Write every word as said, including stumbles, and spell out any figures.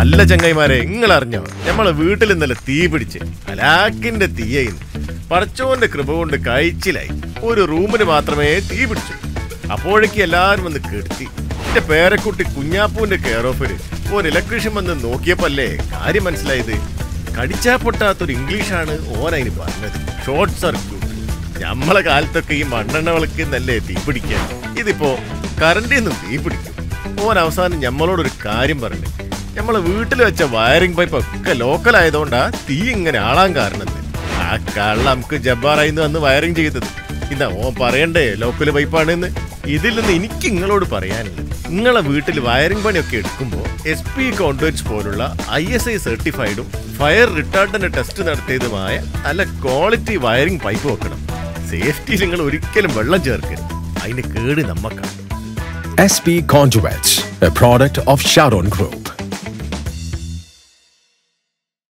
അല്ല ചങ്ങായിമാരെ, നിങ്ങൾ അറിഞ്ഞോ നമ്മളെ വീട്ടിൽ ഇന്നലെ തീ പിടിച്ച് അലാക്കിന്റെ തീയയിന്ന് പടച്ചോന്റെ കൃപ കൊണ്ട് കഴിച്ചിലായി. ഒരു റൂമിന് മാത്രമേ തീ പിടിച്ചു. അപ്പോഴേക്ക് എല്ലാരും വന്ന് കെടുത്തി. എന്റെ പേരക്കുട്ടി കുഞ്ഞാപ്പൂന്റെ കെയർ ഓഫില് ഒരു ഇലക്ട്രീഷ്യൻ വന്ന് നോക്കിയപ്പല്ലേ കാര്യം മനസ്സിലായത്. കടിച്ചാ പൊട്ടാത്തൊരു ഇംഗ്ലീഷാണ് ഓൻ അതിന് പറഞ്ഞത്. Short circuit. നമ്മളെ കാലത്തൊക്കെ ഈ മണ്ണെണ്ണ വിളക്ക് നല്ലേ തീ പിടിക്കാൻ, ഇതിപ്പോ കറണ്ടിൽ നിന്നും തീ പിടിക്കും. ഓൻ അവസാനം ഞമ്മളോടൊരു കാര്യം പറഞ്ഞു. നമ്മളെ വീട്ടിൽ വെച്ച വയറിംഗ് പൈപ്പ് ഒക്കെ ലോക്കൽ ആയതുകൊണ്ടാ തീ ഇങ്ങനെ ആളാൻ കാരണം. ആ കള്ള നമുക്ക് ജബ്ബാറായിന്ന് വന്ന് വയറിംഗ് ചെയ്തത്. ഇതാ ഓൻ പറയണ്ടേ ലോക്കൽ പൈപ്പാണെന്ന്. ഇതിൽ നിന്ന് എനിക്ക് നിങ്ങളോട് പറയാനുള്ളത്, നിങ്ങളെ വീട്ടിൽ വയറിംഗ് പണിയൊക്കെ എടുക്കുമ്പോൾ എസ് പി കോൺട്രാക്ട്സ് പോലുള്ള ഐ എസ് ഐ സർട്ടിഫൈഡും ഫയർ റിട്ടാർഡന്റ് ടെസ്റ്റ് നടത്തിയതുമായ നല്ല ക്വാളിറ്റി വയറിംഗ് പൈപ്പ് വെക്കണം. സേഫ്റ്റി നിങ്ങൾ ഒരിക്കലും വെള്ളം ചേർക്കരുത്, അതിന് കേട് നമ്മക്കാണ്. S P Conduits, a product of Sharon Group.